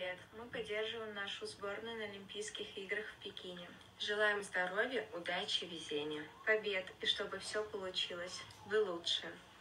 привет! Мы поддерживаем нашу сборную на Олимпийских играх в Пекине. Желаем здоровья, удачи, везения. Побед и чтобы все получилось. Вы лучшие!